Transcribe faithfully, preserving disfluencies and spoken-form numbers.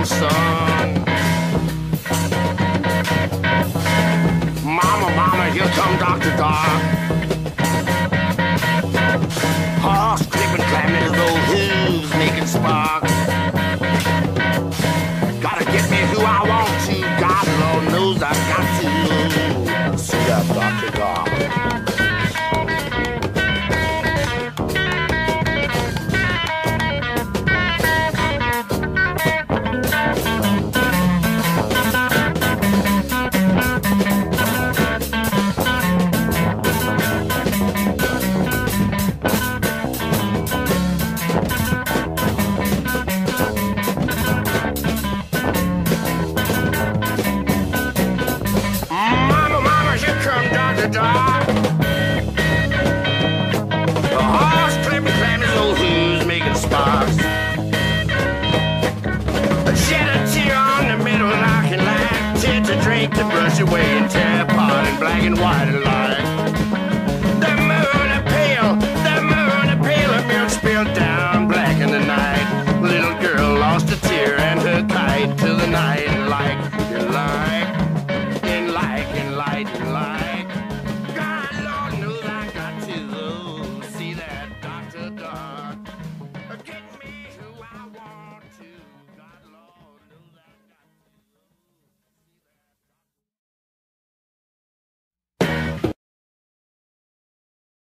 sun. Mama, mama, here come Doctor Doc. Horse clipping, climbing his old hooves, making sparks. Gotta get me who I want to. God, Lord knows I've got to. See that Doctor Doc. Doc. The horse clipping, climbing his old hooves, making sparks. Shed a tear on the middle, knocking like tit to drink to brush away and tear apart in black and white.